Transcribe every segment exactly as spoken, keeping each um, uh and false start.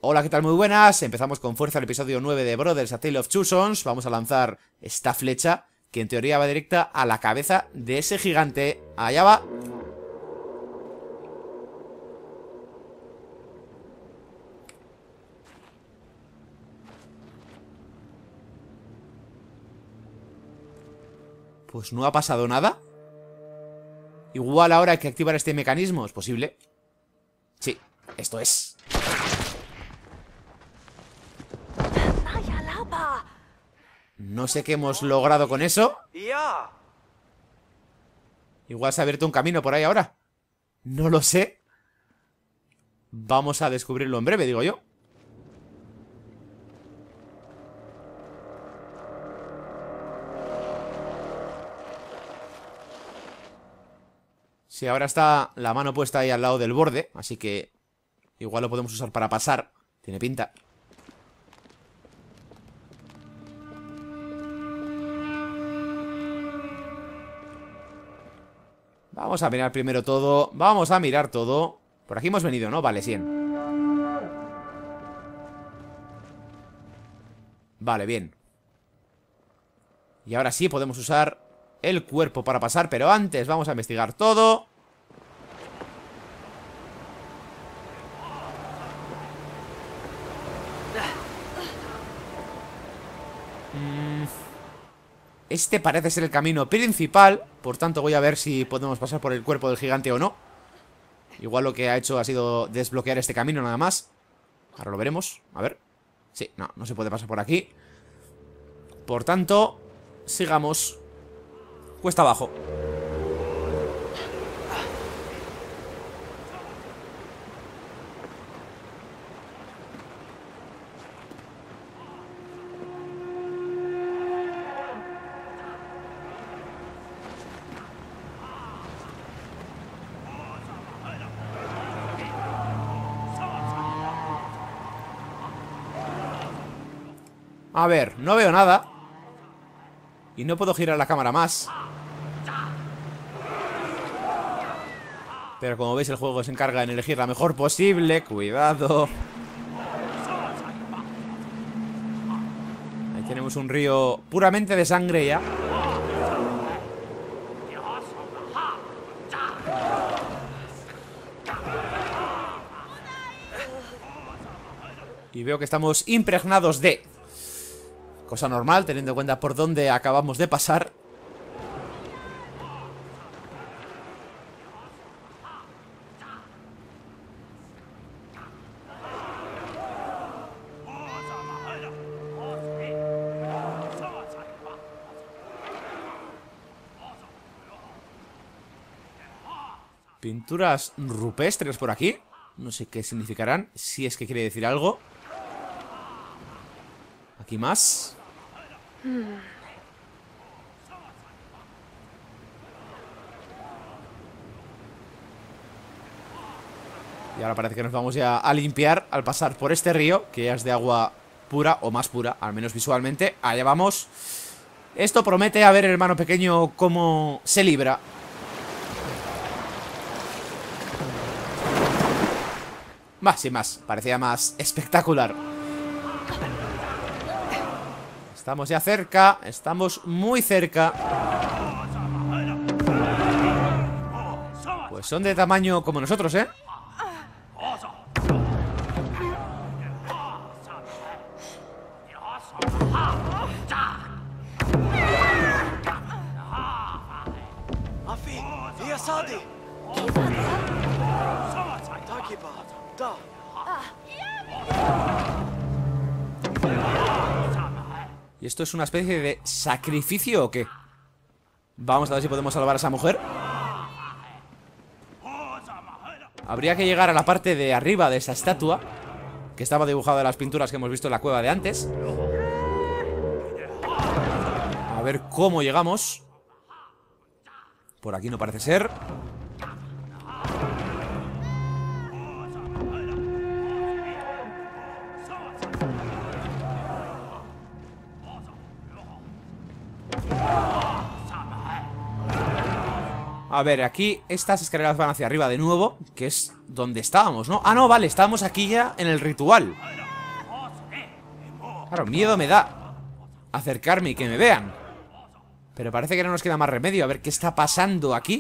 Hola, ¿qué tal? Muy buenas. Empezamos con fuerza el episodio nueve de Brothers: A Tale of Two Sons. Vamos a lanzar esta flecha que en teoría va directa a la cabeza de ese gigante. Allá va. Pues no ha pasado nada. Igual ahora hay que activar este mecanismo. ¿Es posible? Sí, esto es. No sé qué hemos logrado con eso. Igual se ha abierto un camino por ahí ahora. No lo sé. Vamos a descubrirlo en breve, digo yo. Sí, ahora está la mano puesta ahí al lado del borde, así que igual lo podemos usar para pasar. Tiene pinta. Vamos a mirar primero todo. Vamos a mirar todo. Por aquí hemos venido, ¿no? Vale, cien. Vale, bien. Y ahora sí podemos usar el cuerpo para pasar, pero antes vamos a investigar todo. Este parece ser el camino principal. Por tanto voy a ver si podemos pasar por el cuerpo del gigante o no. Igual lo que ha hecho ha sido desbloquear este camino nada más. Ahora lo veremos, a ver. Sí, no, no se puede pasar por aquí. Por tanto, sigamos cuesta abajo. A ver, no veo nada. Y no puedo girar la cámara más. Pero como veis el juego se encarga en elegir la mejor posible. Cuidado. Ahí tenemos un río puramente de sangre ya. Y veo que estamos impregnados de... cosa normal, teniendo en cuenta por dónde acabamos de pasar. Pinturas rupestres por aquí. No sé qué significarán, si es que quiere decir algo. Aquí más. Y ahora parece que nos vamos ya a limpiar al pasar por este río, que es de agua pura o más pura, al menos visualmente. Allá vamos. Esto promete a ver, hermano pequeño, cómo se libra. Más sin más, parecía más espectacular. Estamos ya cerca, estamos muy cerca. Pues son de tamaño como nosotros, ¿eh? ¿Y esto es una especie de sacrificio o qué? Vamos a ver si podemos salvar a esa mujer. Habría que llegar a la parte de arriba de esa estatua, que estaba dibujada en las pinturas que hemos visto en la cueva de antes. A ver cómo llegamos. Por aquí no parece ser. A ver, aquí estas escaleras van hacia arriba de nuevo, que es donde estábamos, ¿no? Ah, no, vale, estábamos aquí ya en el ritual. Claro, miedo me da acercarme y que me vean. Pero parece que no nos queda más remedio. A ver qué está pasando aquí.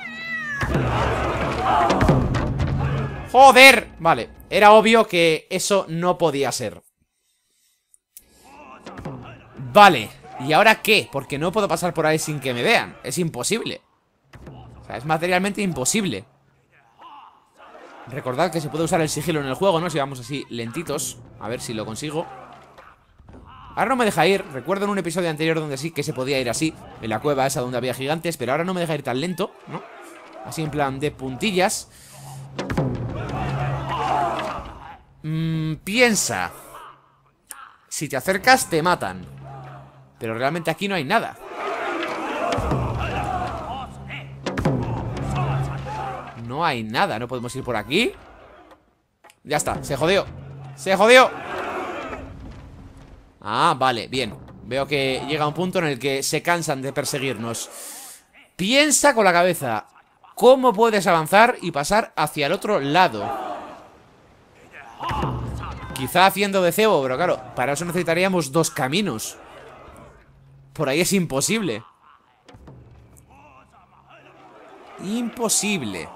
¡Joder! Vale, era obvio que eso no podía ser. Vale, ¿y ahora qué? Porque no puedo pasar por ahí sin que me vean. Es imposible. O sea, es materialmente imposible. Recordad que se puede usar el sigilo en el juego, ¿no? Si vamos así lentitos. A ver si lo consigo. Ahora no me deja ir. Recuerdo en un episodio anterior donde sí que se podía ir así, en la cueva esa donde había gigantes. Pero ahora no me deja ir tan lento, ¿no? Así en plan de puntillas. mm, Piensa. Si te acercas te matan. Pero realmente aquí no hay nada. No hay nada, no podemos ir por aquí. Ya está, se jodió. Se jodió. Ah, vale, bien. Veo que llega un punto en el que se cansan de perseguirnos. Piensa con la cabeza. ¿Cómo puedes avanzar y pasar hacia el otro lado? Quizá haciendo de cebo, pero claro, para eso necesitaríamos dos caminos. Por ahí es imposible. Imposible.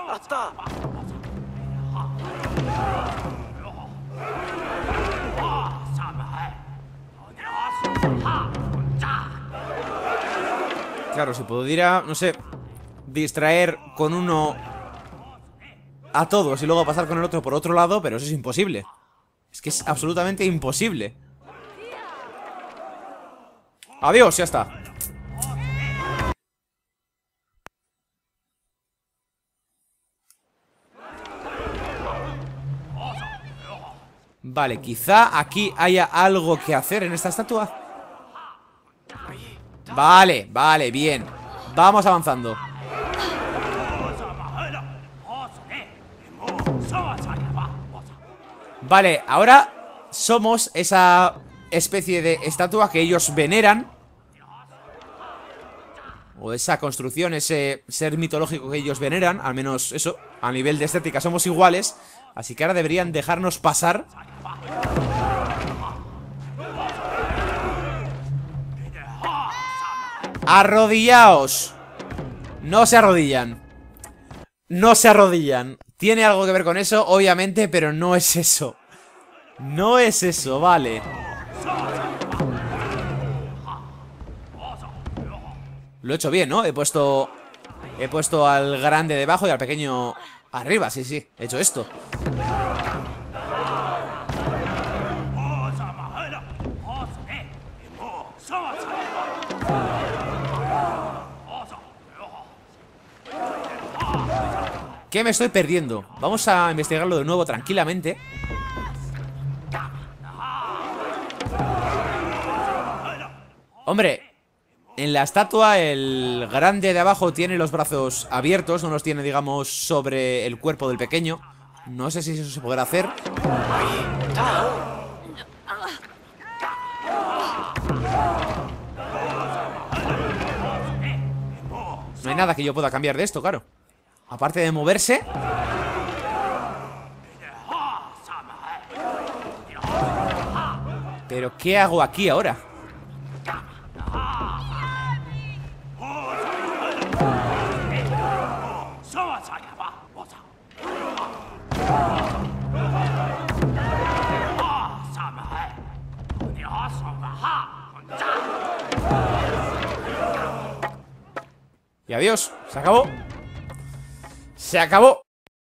Claro, si pudiera, no sé, distraer con uno a todos y luego pasar con el otro por otro lado, pero eso es imposible. Es que es absolutamente imposible. Adiós, ya está. Vale, quizá aquí haya algo que hacer en esta estatua. Vale, vale, bien. Vamos avanzando. Vale, ahora somos esa especie de estatua que ellos veneran. O esa construcción, ese ser mitológico que ellos veneran. Al menos eso, a nivel de estética somos iguales. Así que ahora deberían dejarnos pasar. Arrodillaos. No se arrodillan. No se arrodillan. Tiene algo que ver con eso, obviamente, pero no es eso. No es eso, vale. Lo he hecho bien, ¿no? He puesto He puesto al grande debajo y al pequeño arriba, sí, sí, he hecho esto. ¿Qué me estoy perdiendo? Vamos a investigarlo de nuevo tranquilamente. Hombre, en la estatua el grande de abajo tiene los brazos abiertos, no los tiene, digamos, sobre el cuerpo del pequeño. No sé si eso se podrá hacer. No hay nada que yo pueda cambiar de esto, claro. Aparte de moverse. ¿Pero qué hago aquí ahora? Y adiós, se acabó. Se acabó.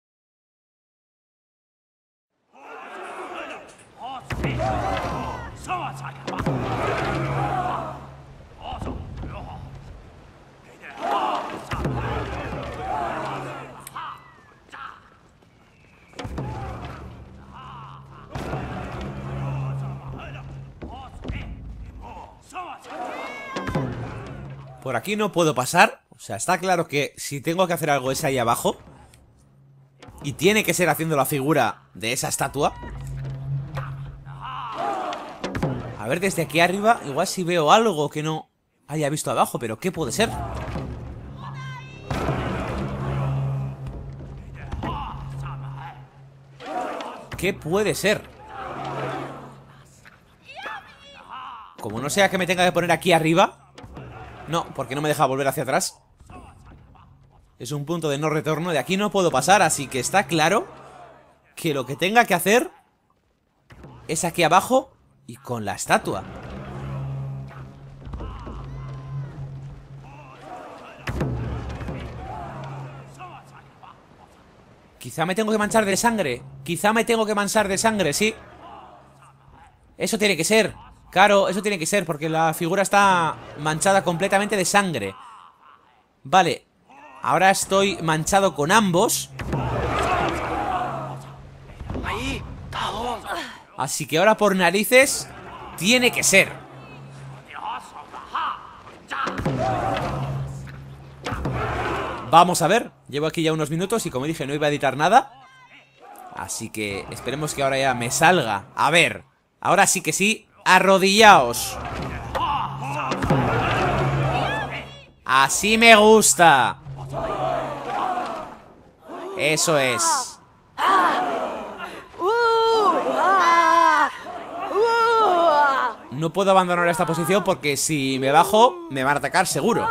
Por aquí no puedo pasar. O sea, está claro que si tengo que hacer algo es ahí abajo. Y tiene que ser haciendo la figura de esa estatua. A ver, desde aquí arriba igual si veo algo que no haya visto abajo. Pero ¿qué puede ser? ¿Qué puede ser? Como no sea que me tenga que poner aquí arriba. No, porque no me deja volver hacia atrás. Es un punto de no retorno. De aquí no puedo pasar, así que está claro que lo que tenga que hacer es aquí abajo y con la estatua. Quizá me tengo que manchar de sangre. Quizá me tengo que manchar de sangre, sí. Eso tiene que ser. Claro, eso tiene que ser, porque la figura está manchada completamente de sangre. Vale. Ahora estoy manchado con ambos. Así que ahora por narices tiene que ser. Vamos a ver. Llevo aquí ya unos minutos y como dije no iba a editar nada. Así que esperemos que ahora ya me salga. A ver. Ahora sí que sí. Arrodillaos. Así me gusta. Eso es. No puedo abandonar esta posición porque si me bajo me van a atacar seguro.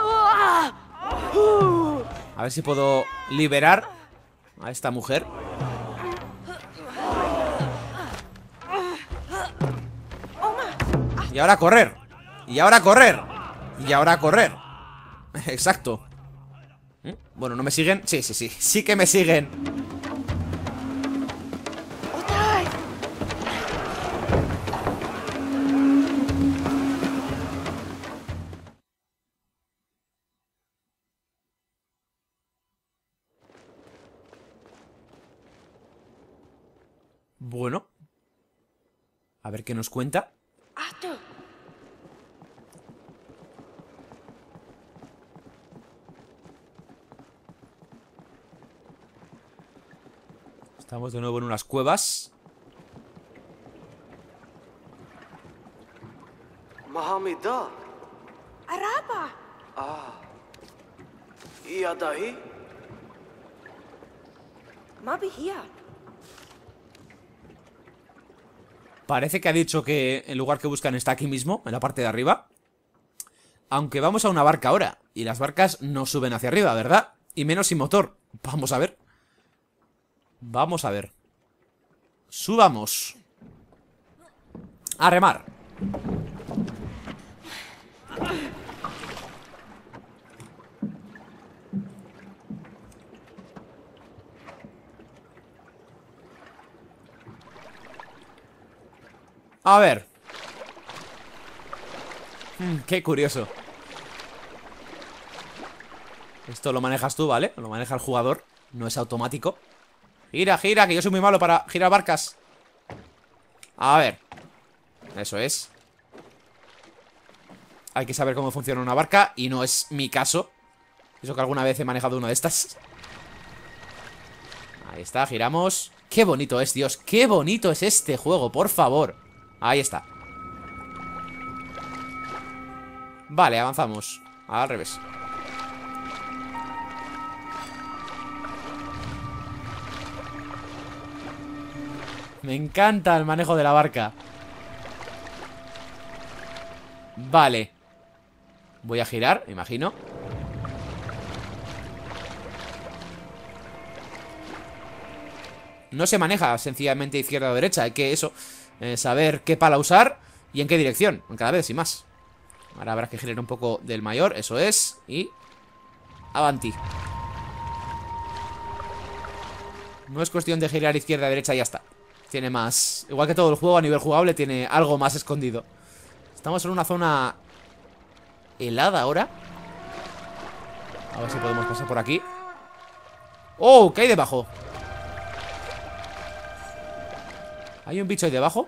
A ver si puedo liberar a esta mujer. Y ahora correr. Y ahora correr. Y ahora correr. Exacto. Bueno, ¿no me siguen? Sí, sí, sí. Sí que me siguen. Bueno. A ver qué nos cuenta. Estamos de nuevo en unas cuevas. Mahamida. Araba. Ah. Iya dahi. Mabihia. Parece que ha dicho que el lugar que buscan está aquí mismo, en la parte de arriba. Aunque vamos a una barca ahora. Y las barcas no suben hacia arriba, ¿verdad? Y menos sin motor. Vamos a ver. Vamos a ver. Subamos. A remar. A ver. Mm, qué curioso. Esto lo manejas tú, ¿vale? Lo maneja el jugador. No es automático. Gira, gira, que yo soy muy malo para girar barcas. A ver. Eso es. Hay que saber cómo funciona una barca. Y no es mi caso. Eso que alguna vez he manejado una de estas. Ahí está, giramos. Qué bonito es, Dios. Qué bonito es este juego, por favor. Ahí está. Vale, avanzamos. Al revés. Me encanta el manejo de la barca. Vale. Voy a girar, imagino. No se maneja sencillamente izquierda o derecha. Hay que eso, eh, saber qué pala usar y en qué dirección. Cada vez, sin más. Ahora habrá que girar un poco del mayor, eso es. Y avanti. No es cuestión de girar izquierda, derecha y ya está. Tiene más, igual que todo el juego a nivel jugable, tiene algo más escondido. Estamos en una zona helada ahora. A ver si podemos pasar por aquí. ¡Oh! ¿Qué hay debajo? ¿Hay un bicho ahí debajo?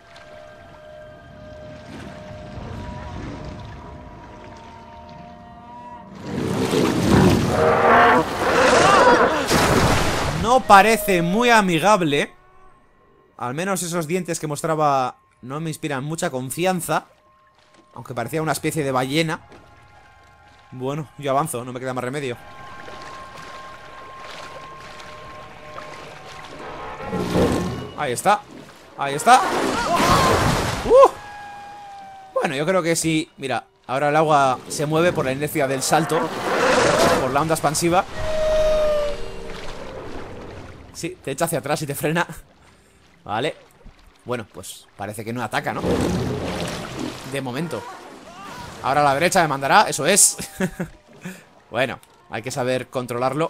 No parece muy amigable. Al menos esos dientes que mostraba no me inspiran mucha confianza. Aunque parecía una especie de ballena. Bueno, yo avanzo, no me queda más remedio. Ahí está. Ahí está. Uh. Bueno, yo creo que sí. Mira, ahora el agua se mueve por la inercia del salto, por la onda expansiva. Sí, te echa hacia atrás y te frena. Vale. Bueno, pues parece que no ataca, ¿no? De momento. Ahora a la derecha me mandará, eso es. Bueno, hay que saber controlarlo.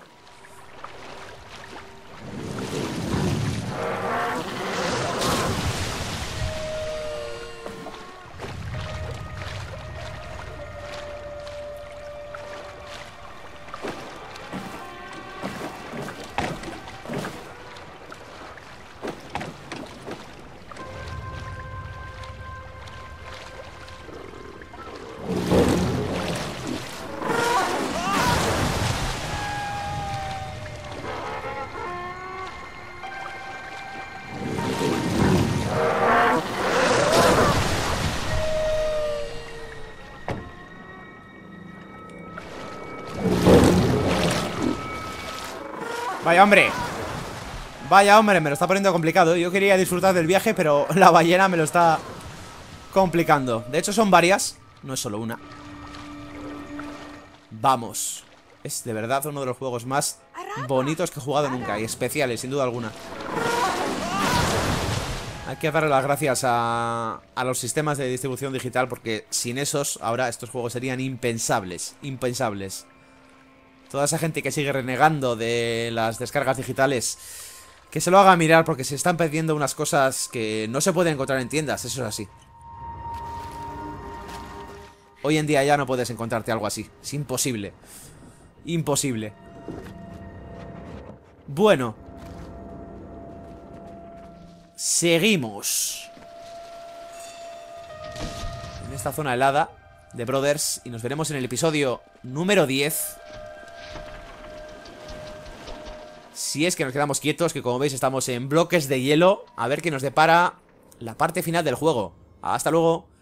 Vaya hombre. Vaya hombre, me lo está poniendo complicado. Yo quería disfrutar del viaje, pero la ballena me lo está complicando. De hecho son varias, no es solo una. Vamos. Es de verdad uno de los juegos más bonitos que he jugado nunca. Y especiales, sin duda alguna. Hay que darle las gracias a, a los sistemas de distribución digital, porque sin esos, ahora estos juegos serían impensables. Impensables. Toda esa gente que sigue renegando de las descargas digitales, que se lo haga mirar, porque se están perdiendo unas cosas que no se pueden encontrar en tiendas. Eso es así. Hoy en día ya no puedes encontrarte algo así. Es imposible. Imposible. Bueno. Seguimos en esta zona helada de Brothers. Y nos veremos en el episodio número diez. Si es que nos quedamos quietos, que como veis estamos en bloques de hielo. A ver qué nos depara la parte final del juego. Hasta luego.